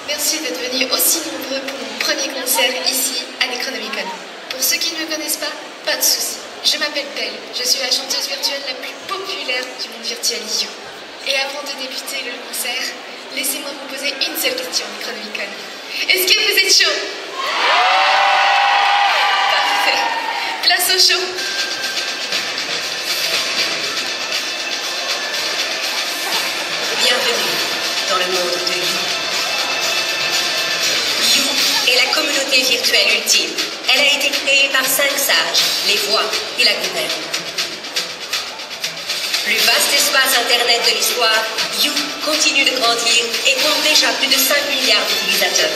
Merci d'être venus aussi nombreux pour mon premier concert ici à Necronomicon. Pour ceux qui ne me connaissent pas de soucis. Je m'appelle Belle, je suis la chanteuse virtuelle la plus populaire du monde virtuel You. Et avant de débuter le concert, laissez-moi vous poser une seule question, Necronomicon. Est-ce que vous êtes chaud? Parfait. Place au show. Bienvenue dans le monde de You. You est la communauté virtuelle ultime. Elle a été créée par 5 sages, les voix et la gouverne. Plus vaste espace Internet de l'histoire, You continue de grandir et compte déjà plus de 5 milliards d'utilisateurs.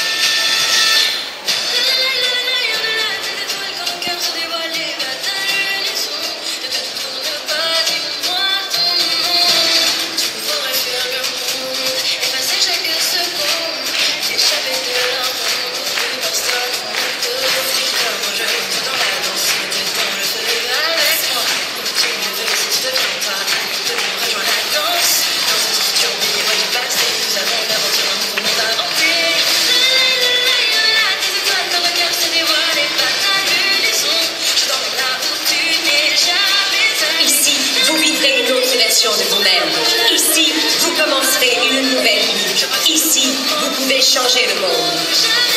De vous-même. Ici, vous commencerez une nouvelle vie. Ici, vous pouvez changer le monde.